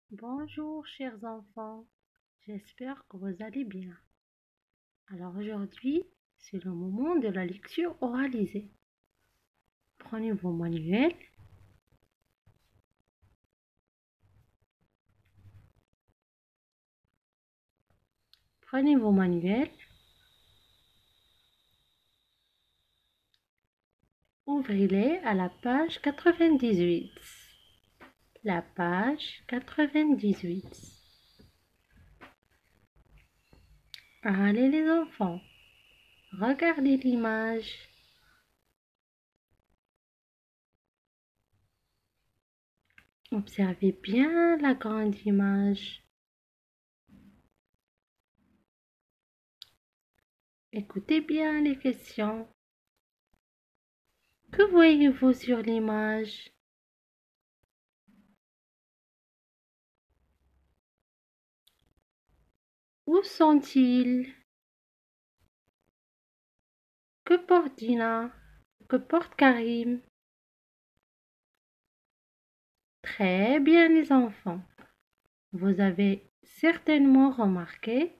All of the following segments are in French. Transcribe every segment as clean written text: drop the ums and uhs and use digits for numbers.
Bonjour chers enfants, j'espère que vous allez bien. Alors aujourd'hui, c'est le moment de la lecture oralisée. Prenez vos manuels. Prenez vos manuels. Ouvrez-les à la page 98. La page 98. Allez les enfants, regardez l'image. Observez bien la grande image. Écoutez bien les questions. Que voyez-vous sur l'image? Où sont-ils? Que porte Dina? Que porte Karim? Très bien les enfants. Vous avez certainement remarqué,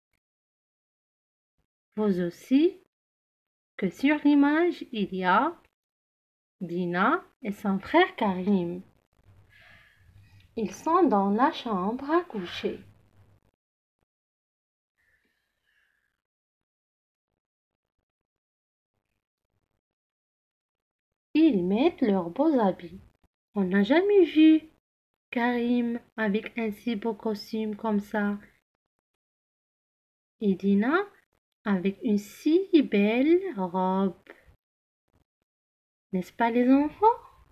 vous aussi, que sur l'image, il y a Dina et son frère Karim. Ils sont dans la chambre à coucher. Ils mettent leurs beaux habits. On n'a jamais vu Karim avec un si beau costume comme ça. Et Dina avec une si belle robe. N'est-ce pas les enfants?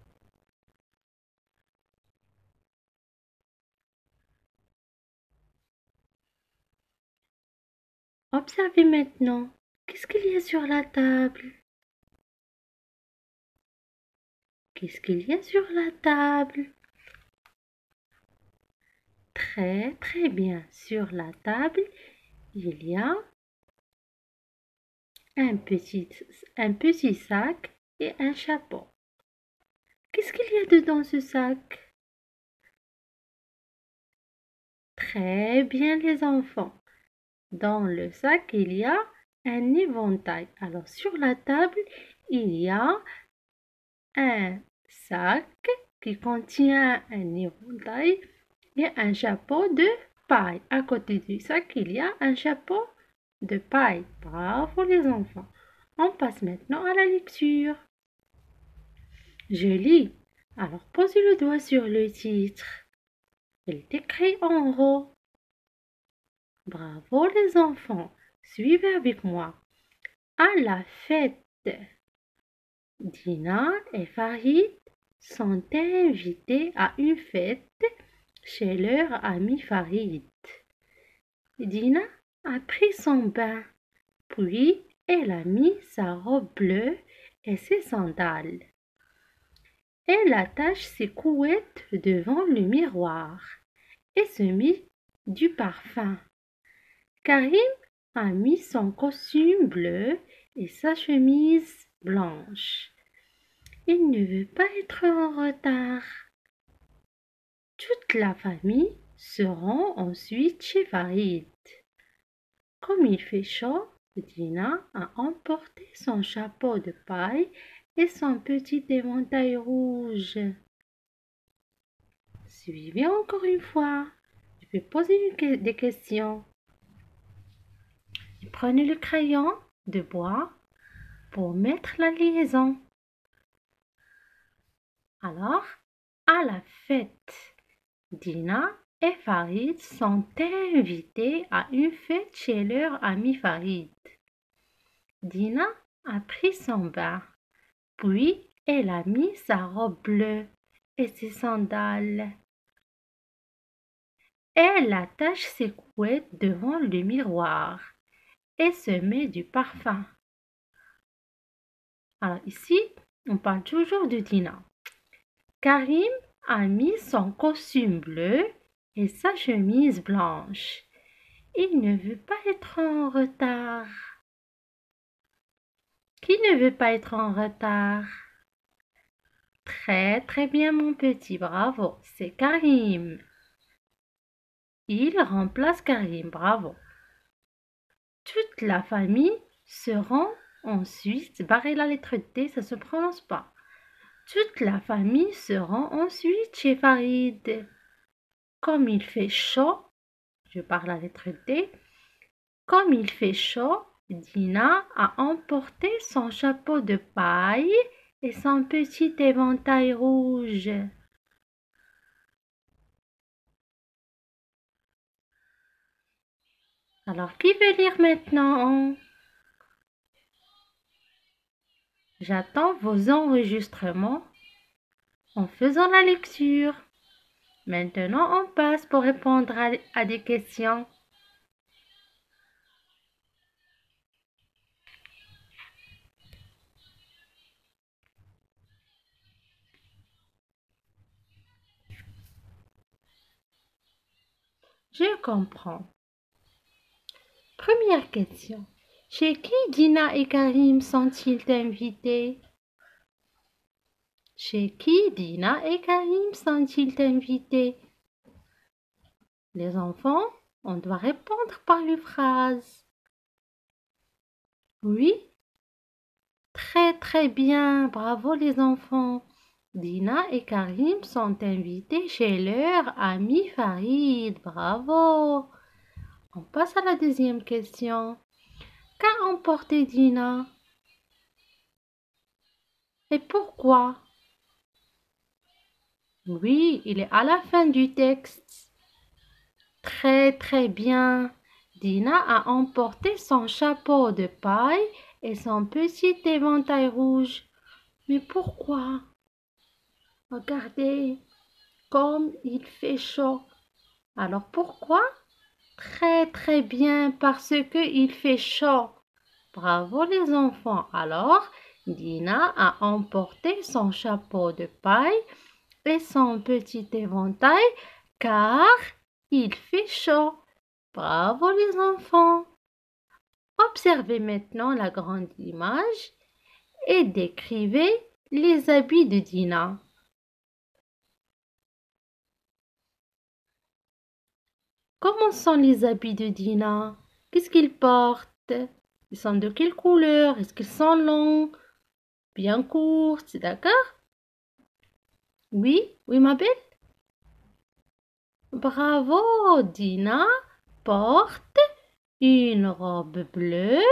Observez maintenant. Qu'est-ce qu'il y a sur la table? Qu'est-ce qu'il y a sur la table? Très très bien. Sur la table, il y a un petit sac et un chapeau. Qu'est-ce qu'il y a dedans ce sac? Très bien les enfants. Dans le sac, il y a un éventail. Alors sur la table, il y a un sac qui contient un éventail et un chapeau de paille. À côté du sac, il y a un chapeau de paille. Bravo les enfants. On passe maintenant à la lecture. Je lis. Alors posez le doigt sur le titre. Il est écrit en haut. Bravo les enfants. Suivez avec moi. À la fête. Dina et Farid sont invités à une fête chez leur ami Farid. Dina a pris son bain, puis elle a mis sa robe bleue et ses sandales. Elle attache ses couettes devant le miroir et se mit du parfum. Karim a mis son costume bleu et sa chemise blanche. Il ne veut pas être en retard. Toute la famille se rend ensuite chez Farid. Comme il fait chaud, Dina a emporté son chapeau de paille et son petit éventail rouge. Suivez encore une fois. Je vais poser des questions. Prenez le crayon de bois pour mettre la liaison. Alors, à la fête, Dina et Farid sont invités à une fête chez leur ami Farid. Dina a pris son bain, puis elle a mis sa robe bleue et ses sandales. Elle attache ses couettes devant le miroir et se met du parfum. Alors ici, on parle toujours de Dina. Karim a mis son costume bleu et sa chemise blanche. Il ne veut pas être en retard. Qui ne veut pas être en retard? Très très bien mon petit, bravo, c'est Karim. il remplace Karim. Bravo. Toute la famille se rend ensuite, barrer la lettre D, ça se prononce pas. Toute la famille se rend ensuite chez Farid. Comme il fait chaud, je barre la lettre D. Comme il fait chaud, Dina a emporté son chapeau de paille et son petit éventail rouge. Alors, qui veut lire maintenant? J'attends vos enregistrements en faisant la lecture. Maintenant, on passe pour répondre à des questions. Je comprends. Première question. Chez qui Dina et Karim sont-ils invités? Chez qui Dina et Karim sont-ils invités? Les enfants, on doit répondre par une phrase. Oui? Très très bien, bravo les enfants. Dina et Karim sont invités chez leur ami Farid. Bravo. On passe à la deuxième question. Qu'a emporté Dina? Et pourquoi? Oui, il est à la fin du texte. Très très bien. Dina a emporté son chapeau de paille et son petit éventail rouge. Mais pourquoi? Regardez, comme il fait chaud. Alors pourquoi? Très très bien, parce que il fait chaud. Bravo les enfants. Alors, Dina a emporté son chapeau de paille et son petit éventail car il fait chaud. Bravo les enfants. Observez maintenant la grande image et décrivez les habits de Dina. Comment sont les habits de Dina? Qu'est-ce qu'ils portent? Ils sont de quelle couleur? Est-ce qu'ils sont longs? Bien courts, d'accord? Oui, oui ma belle? Bravo, Dina porte une robe bleue.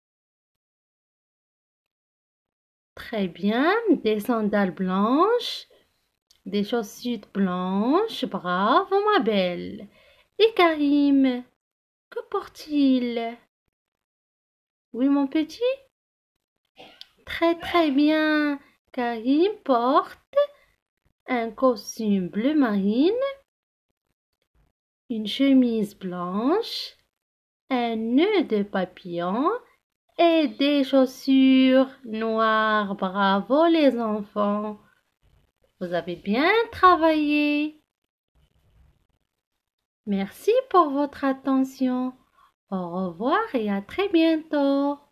Très bien, des sandales blanches, des chaussures blanches. Bravo, ma belle. Et Karim, que porte-t-il? Oui, mon petit? Très, très bien. Karim porte un costume bleu marine, une chemise blanche, un nœud de papillon et des chaussures noires. Bravo les enfants. Vous avez bien travaillé. Merci pour votre attention. Au revoir et à très bientôt.